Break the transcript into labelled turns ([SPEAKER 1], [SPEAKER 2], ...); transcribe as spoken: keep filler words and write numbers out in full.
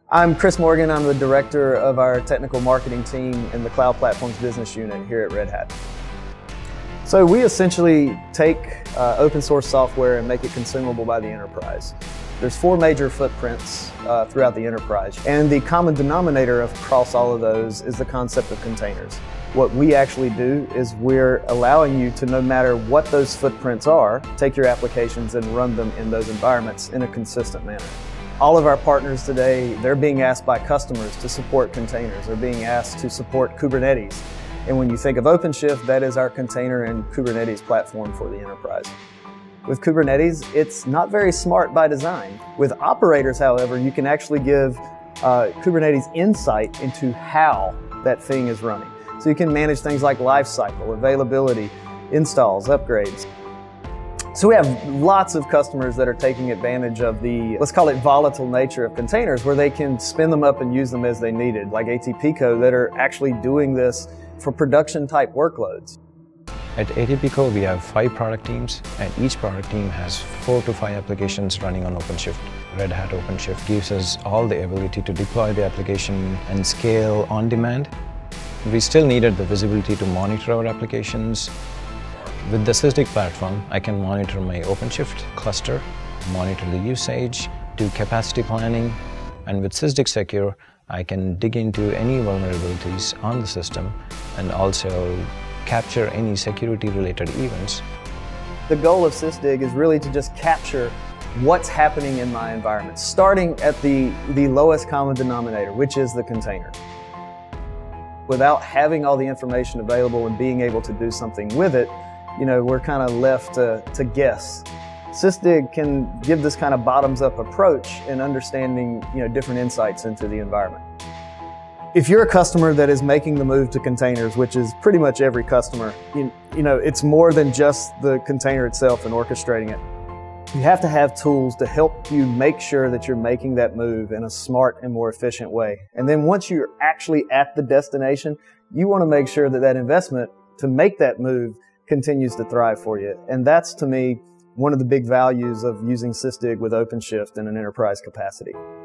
[SPEAKER 1] I'm Chris Morgan. I'm the director of our technical marketing team in the Cloud Platforms business unit here at Red Hat. So we essentially take uh, open source software and make it consumable by the enterprise. There's four major footprints uh, throughout the enterprise, and the common denominator across all of those is the concept of containers. What we actually do is we're allowing you to, no matter what those footprints are, take your applications and run them in those environments in a consistent manner. All of our partners today, they're being asked by customers to support containers. They're being asked to support Kubernetes. And when you think of OpenShift, that is our container and Kubernetes platform for the enterprise. With Kubernetes, it's not very smart by design. With operators, however, you can actually give uh, Kubernetes insight into how that thing is running. So you can manage things like lifecycle, availability, installs, upgrades. So we have lots of customers that are taking advantage of the, let's call it volatile nature of containers, where they can spin them up and use them as they needed, like A T P Co, that are actually doing this for production type workloads.
[SPEAKER 2] At A T P Co, we have five product teams, and each product team has four to five applications running on OpenShift. Red Hat OpenShift gives us all the ability to deploy the application and scale on demand. We still needed the visibility to monitor our applications. With the Sysdig platform, I can monitor my OpenShift cluster, monitor the usage, do capacity planning, and with Sysdig Secure, I can dig into any vulnerabilities on the system and also capture any security-related events.
[SPEAKER 1] The goal of Sysdig is really to just capture what's happening in my environment, starting at the, the lowest common denominator, which is the container. Without having all the information available and being able to do something with it, you know, we're kind of left to, to guess. Sysdig can give this kind of bottoms-up approach in understanding, you know, different insights into the environment. If you're a customer that is making the move to containers, which is pretty much every customer, you, you know, it's more than just the container itself and orchestrating it. You have to have tools to help you make sure that you're making that move in a smart and more efficient way. And then once you're actually at the destination, you want to make sure that that investment to make that move continues to thrive for you. And that's, to me, one of the big values of using Sysdig with OpenShift in an enterprise capacity.